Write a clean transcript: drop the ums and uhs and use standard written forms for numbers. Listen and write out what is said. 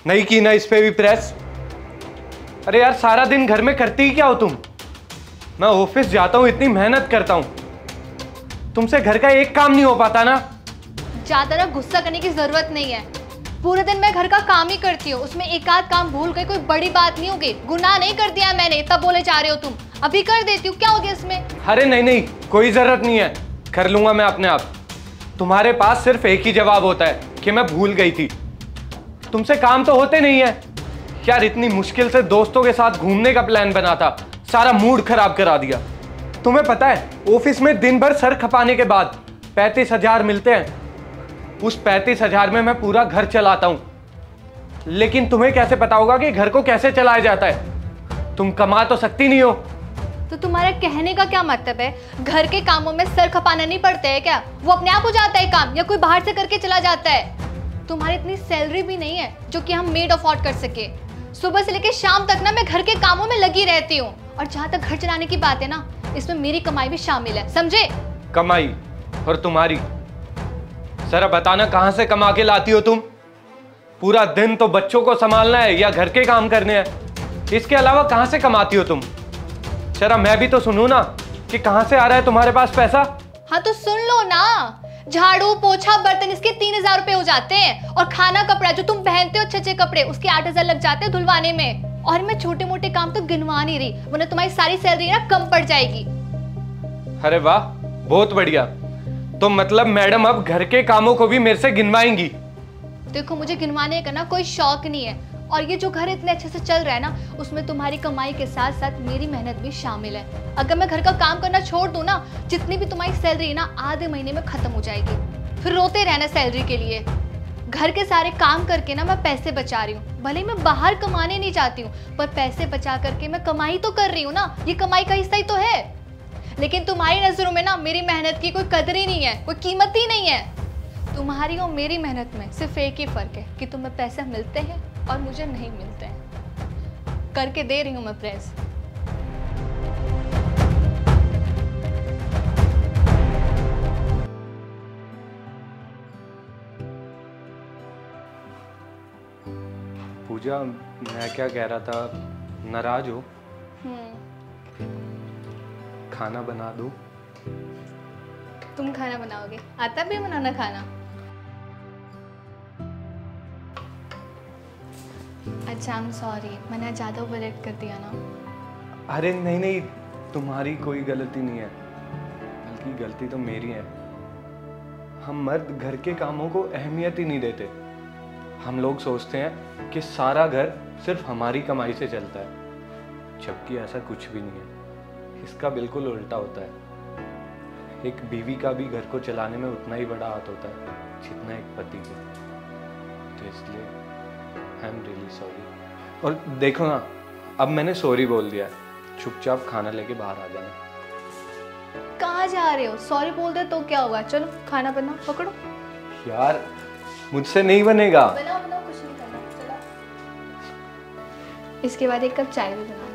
नहीं की ना इस पे भी प्रेस। अरे यार सारा दिन घर में करती ही क्या हो तुम? मैं ऑफिस जाता हूँ, इतनी मेहनत करता हूँ, तुमसे घर का एक काम नहीं हो पाता ना? ज्यादा ना गुस्सा करने की जरूरत नहीं है। पूरे दिन मैं घर का काम ही करती हूँ, उसमें एक आध काम भूल गई कोई बड़ी बात नहीं होगी। गुनाह नहीं कर दिया मैंने तब बोले जा रहे हो तुम। अभी कर देती हूँ, क्या हो गया इसमें? अरे नहीं नहीं, कोई जरूरत नहीं है, कर लूंगा मैं अपने आप। तुम्हारे पास सिर्फ एक ही जवाब होता है कि मैं भूल गई थी। तुमसे काम तो होते नहीं है यार। इतनी मुश्किल से दोस्तों के साथ घूमने का प्लान बना था, सारा मूड खराब करा दिया। तुम्हें पता है ऑफिस में दिन भर सर खपाने के बाद 35,000 मिलते हैं। उस 35,000 में मैं पूरा घर चलाता हूं। लेकिन तुम्हें कैसे पता होगा कि घर को कैसे चलाया जाता है? तुम कमा तो सकती नहीं हो। तो तुम्हारा कहने का क्या मतलब है? घर के कामों में सर खपाना नहीं पड़ता है क्या? वो अपने आप हो जाता है काम, या कोई बाहर से करके चला जाता है? तुम्हारी इतनी सैलरी भी नहीं है जो कि हम मेड अफोर्ड कर सके। सुबह से लेकर शाम तक ना मैं घर के कामों में लगी रहती हूँ। और जहां तक घर चलाने की बात है ना, इसमें मेरी कमाई भी शामिल है, समझे? कमाई और तुम्हारी? जरा बताना कहां से कमा के लाती हो तुम? पूरा दिन तो बच्चों को संभालना है या घर के काम करने हैं, इसके अलावा कहां से कमाती हो तुम? जरा मैं भी तो सुनूं ना कि कहां से आ रहा है तुम्हारे पास पैसा। हाँ तो सुन लो ना, झाड़ू पोछा बर्तन इसके 3,000 रुपए हो जाते हैं। और खाना कपड़ा जो तुम पहनते हो अच्छे अच्छे कपड़े, उसके 8,000 लग जाते हैं धुलवाने में। और मैं छोटे मोटे काम तो गिनवा नहीं रही, वरना तुम्हारी सारी सैलरी ना कम पड़ जाएगी। अरे वाह, बहुत बढ़िया। तो मतलब मैडम अब घर के कामों को भी मेरे से गिनवाएंगी? देखो मुझे गिनवाने का ना कोई शौक नहीं है। और ये जो घर इतने अच्छे से चल रहा है ना, उसमें तुम्हारी कमाई के साथ साथ मेरी मेहनत भी शामिल है। अगर मैं घर का काम करना छोड़ दूं ना, जितनी भी तुम्हारी सैलरी है ना आधे महीने में खत्म हो जाएगी। फिर रोते रहना सैलरी के लिए। घर के सारे काम करके ना मैं पैसे बचा रही हूँ। भले मैं बाहर कमाने नहीं जाती हूँ, पर पैसे बचा करके मैं कमाई तो कर रही हूँ ना। ये कमाई का हिस्सा ही तो है। लेकिन तुम्हारी नजरों में ना मेरी मेहनत की कोई कदर ही नहीं है, कोई कीमत ही नहीं है। तुम्हारी और मेरी मेहनत में सिर्फ एक ही फर्क है कि तुम्हें पैसे मिलते हैं और मुझे नहीं मिलते हैं। करके दे रही हूं मैं प्रेस। पूजा, मैं क्या कह रहा था, नाराज हो? खाना बना दूं? तुम खाना बनाओगे? आता भी बनाना खाना? अच्छा, आई एम सॉरी, मैंने ज़्यादा ओवरएक्ट कर दिया ना। अरे नहीं नहीं, तुम्हारी कोई गलती नहीं है, बल्कि गलती तो मेरी है। हम मर्द घर के कामों को अहमियत ही नहीं देते। हम लोग सोचते हैं कि सारा घर सिर्फ हमारी कमाई से चलता है, जबकि ऐसा कुछ भी नहीं है। इसका बिल्कुल उल्टा होता है। एक बीवी का भी घर को चलाने में उतना ही बड़ा हाथ होता है जितना एक पति का। तो इसलिए आई एम रियली सॉरी। और देखो ना, अब मैंने सॉरी बोल दिया, चुपचाप खाना लेके बाहर आ जाना। कहाँ जा रहे हो? सॉरी बोल दे तो क्या होगा? चलो खाना बना, पकड़ो। यार मुझसे नहीं बनेगा। बनाओ बनाओ, कुछ नहीं करना, चलो। इसके बाद एक कप चाय भी बनाना।